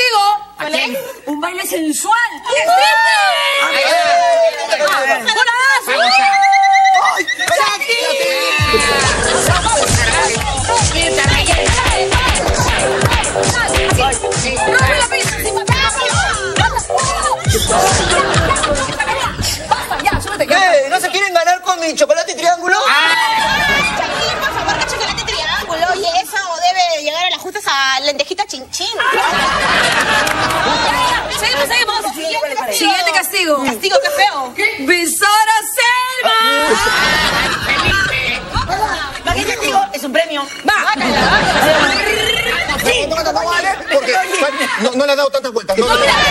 castigo. ¿A quién? Un baile sensual. ¿Qué? ¿No se quieren ganar con mi chocolate triángulo? Chaquín, por favor, que chocolate triángulo. Oye, eso debe llegar a las justas a lentejita chinchín. Seguimos. Siguiente castigo. Castigo, qué feo. Besar a Selma. ¿Para qué castigo? Es un premio. Va. No vale, porque no le ha dado tantas vueltas.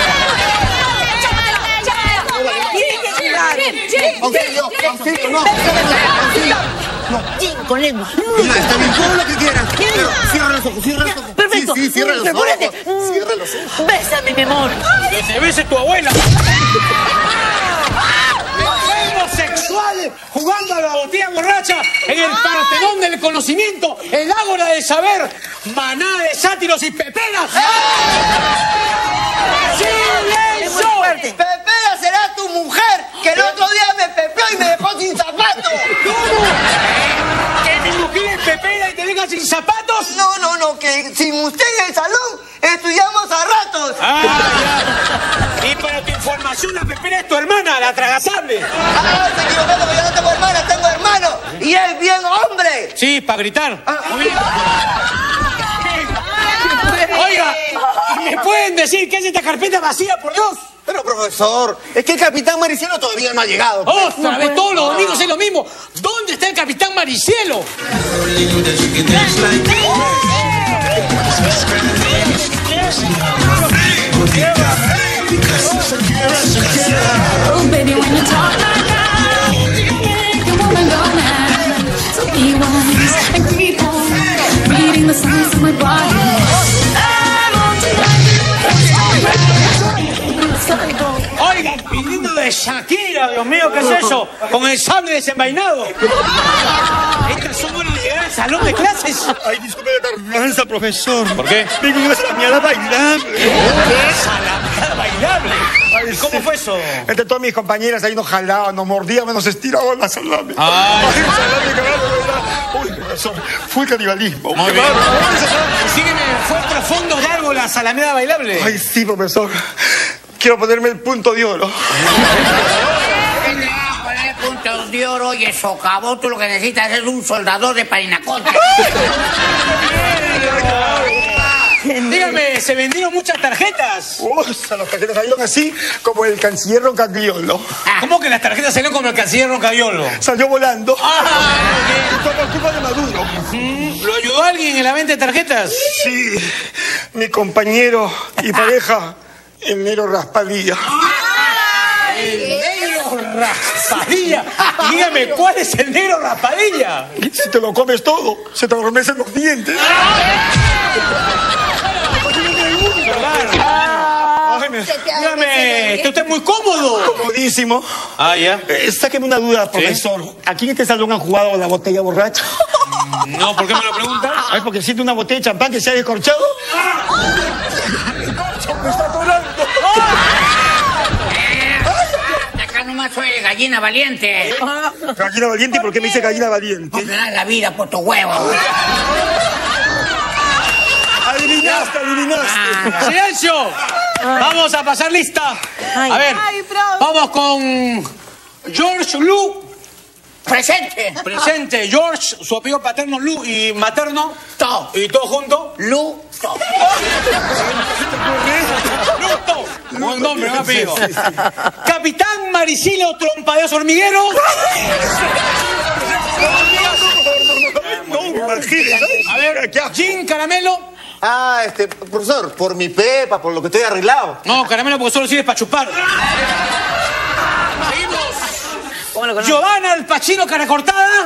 Con lengua. Mira, está bien, todo lo que quieras. Pero cierra los ojos. Perfecto. Sí, cierra los ojos. Cierra los ojos. Bésame, mi amor. ¡Que te bese tu abuela! Homosexuales jugando a la botella borracha en el Partenón del conocimiento, el ágora del saber, manada de sátiros y peperas. ¡Silencio! Pepera será tu mujer, que el otro día me pepeó y me dejó sin zapatos. ¿Que mi mujer es pepera y te deja sin zapatos? No, que sin usted en el salón estudiamos a ratos. Ya. Y para tu información, la pepera es tu hermana, la tragasable. Se equivocó porque yo no tengo hermana, tengo hermano. Y es bien hombre. Sí, para gritar. Muy bien. Oiga, ¿me pueden decir qué es esta carpeta vacía, por Dios? Pero, profesor, es que el capitán Mariciano todavía no ha llegado. Pues. Otra vez, todos los domingos es lo mismo. ¿Dónde está el capitán Maricielo? Oh, baby, when you talk like that, you make a woman go mad. So be wise and creep on, reading the signs of my body. I'm on tonight. Oigan, viniendo de Shakira, Dios mío, ¿qué es eso? Con el sable desenvainado. Estas son horas de llegar al salón de clases. Ay, disculpe la tardanza, profesor. ¿Por qué? Vengo a salameada bailable. Salameada bailable. Ay, ¿Cómo sí. fue eso? Entre todas mis compañeras ahí nos jalaban, nos mordían, nos estiraban la salame. Ay. Salame, cagado, ¿verdad? Uy, profesor, fue canibalismo. Muy bien. Sígueme, ¿fue profundo de algo la salameada bailable? Ay, sí, profesor. Quiero ponerme el punto de oro. Poner puntos de oro y eso acabó. Tú lo que necesitas es un soldador de parinacota. Dígame, ¿se vendieron muchas tarjetas? Las tarjetas salieron así como el canciller Roncagliolo. ¿Cómo que las tarjetas salieron como el canciller Roncagliolo? Salió volando. Ah, Todo por culpa de Maduro. ¿lo ayudó alguien en la venta de tarjetas? Sí, mi compañero y pareja, el negro Raspadilla. El negro Raspadilla. Dígame, ¿cuál es el negro Raspadilla? Si te lo comes todo, se te adormecen los dientes. Dígame, ¿está usted muy cómodo? Comodísimo. Ah, ya. Sáqueme una duda, profesor. ¿Aquí en este salón han jugado la botella borracha? No, ¿por qué me lo preguntan? Ay, porque siente una botella de champán que se ha descorchado. ¡Me está atorando! Acá nomás soy gallina valiente. Gallina valiente, ¿por qué me dice gallina valiente? Porque das la vida por tu huevo. Adivinaste. ¡Silencio! Vamos a pasar lista. A ver, vamos con George Lu. Presente. Presente. George, su apellido paterno Lu y materno. To. Y todo junto. Lu. To. Luto. Buen nombre, buen apellido. Capitán Maricilo Trompadeos Hormiguero. No, imagínate. A ver, Jim Caramelo. Ah, profesor, por mi pepa, por lo que estoy arreglado. No, Caramelo, porque solo sirve para chupar. Giovanna Al Pacino cara cortada.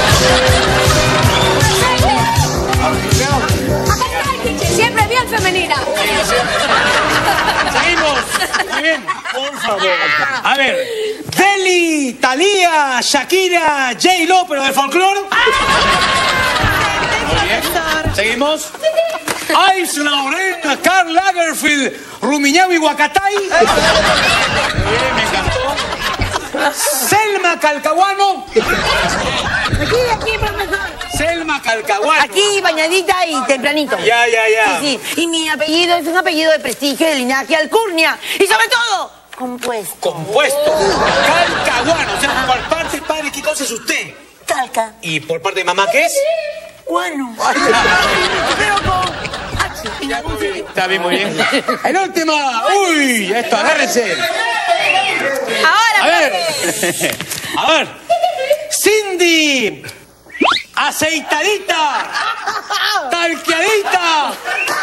Siempre bien femenina. Seguimos. Muy bien. Por favor. A ver. Deli, Thalía, Shakira, J-Lo, pero de folclore. Muy bien. Seguimos. Yves Laurent, Karl Lagerfeld, Rumiñahui Huacatay. Bien, me encantó. Selma Calcahuano. Aquí, profesor. Selma Calcahuano. Aquí, bañadita y tempranito. Ya. Sí. Y mi apellido es un apellido de prestigio, de linaje, alcurnia. Y sobre todo, compuesto. Compuesto. Calcahuano. O sea, por parte de padre, ¿qué cosa es usted? Calca. ¿Y por parte de mamá qué es? Guano. Pero con H. Está bien, muy bien. El último. Uy, esto, agárrense. Ahora. A ver. Cindy. Aceitadita. Talqueadita.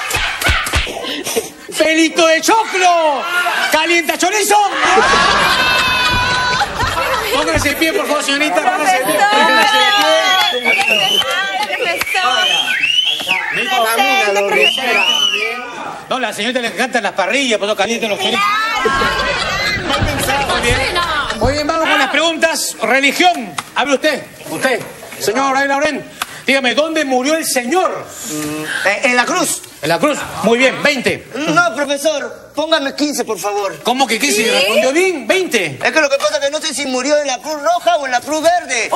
Pelito de choclo. Calienta chorizo. Póngase de pie, por favor, señorita. Póngase de pie. No, la señorita le encantan las parrillas, pues no calienten los chorizos. Muy bien, vamos con las preguntas. Religión. Hable usted. Usted, señor Yves Laurent. Dígame, ¿dónde murió el señor? En la cruz. En la cruz. Muy bien, 20. No, profesor, póngame 15, por favor. ¿Cómo que 15? ¿Respondió bien? 20. Es que lo que pasa es que no sé si murió en la cruz roja o en la cruz verde.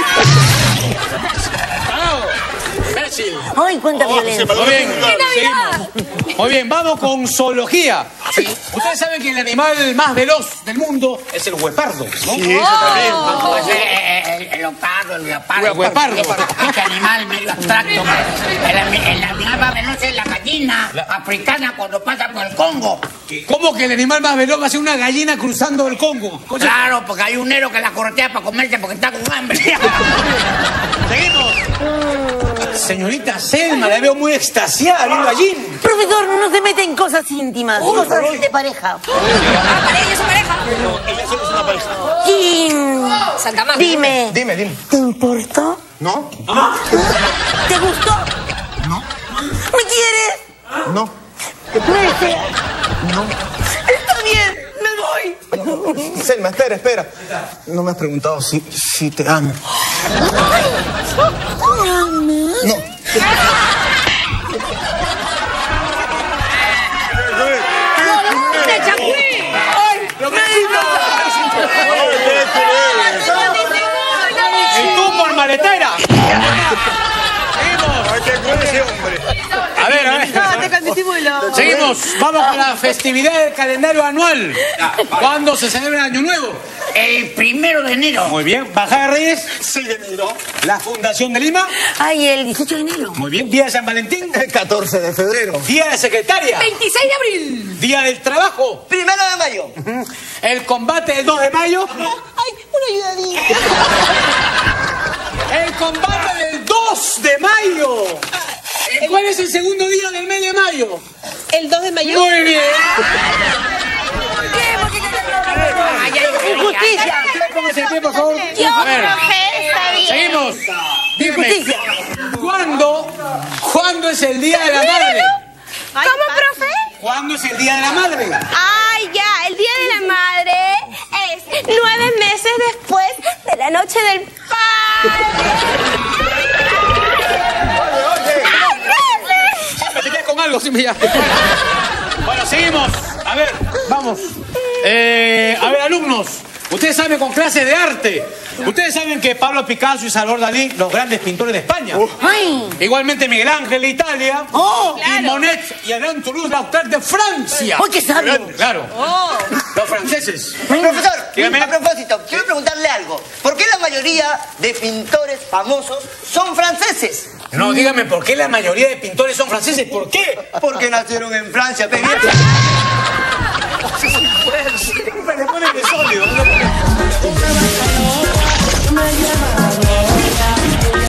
Imbécil. Ay, cuánta violencia. Muy bien, seguimos. Muy bien, vamos con zoología. Ustedes saben que el animal más veloz del mundo es el guepardo, ¿no? Sí, eso también. El leopardo, el leopardo. Guepardo. Este animal medio abstracto. El animal más veloz es la gallina africana cuando pasa por el Congo. ¿Cómo que el animal más veloz va a ser una gallina cruzando el Congo? Claro, porque hay un negro que la corretea para comerse porque está con hambre. Seguimos. Señorita Selma, la veo muy extasiada viendo allí. Profesor, no se mete en cosas íntimas. Cosas de pareja. Para ella es su pareja. Ella solo es una pareja. Kim, Santa Mami. dime. Dime. ¿Te importó? ¿No? ¿Te gustó? No. ¿Me quieres? No. ¿Me deseas? No. Está bien, me voy. Selma, espera. No me has preguntado si te amo. No. ¡Y tú por maletera! A ver. Seguimos. Vamos con la festividad del calendario anual. ¿Cuándo se celebra el Año Nuevo? El 1 de enero. Muy bien. Bajada de Reyes. 6 de enero. La Fundación de Lima. Ay, el 18 de enero. Muy bien. Día de San Valentín. El 14 de febrero. Día de Secretaria. 26 de abril. Día del Trabajo. 1 de mayo. El combate del 2 de mayo. Ay, una ayudadita. El combate del 2 de mayo. ¿Cuál es el segundo día del mes de mayo? El 2 de mayo. Muy bien. Injusticia. Póngase de pie, por favor. Yo, A ver, profe, está bien. seguimos. Dígame, Injusticia. ¿cuándo es el Día de la Madre? ¿Cómo, profe? ¿Cuándo es el Día de la Madre? Ay, ya, el Día de la Madre es 9 meses después de la noche del padre. ¿Te quedas con algo? Sí, ya. Bueno, seguimos. A ver, vamos. A ver, alumnos. Ustedes saben con clases de arte. Ustedes saben que Pablo Picasso y Salvador Dalí, los grandes pintores de España. Ay. Igualmente Miguel Ángel de Italia. Oh, Y Monet y Alain Toulouse-Lautrec de Francia. ¡Ay, qué sabio! Claro. Los franceses. Profesor, Dígame. a propósito, quiero preguntarle algo. ¿Por qué la mayoría de pintores famosos son franceses? No, dígame, ¿por qué la mayoría de pintores son franceses? ¿Por qué? Porque nacieron en Francia, pe. Siempre le ponen de sólido. Me llama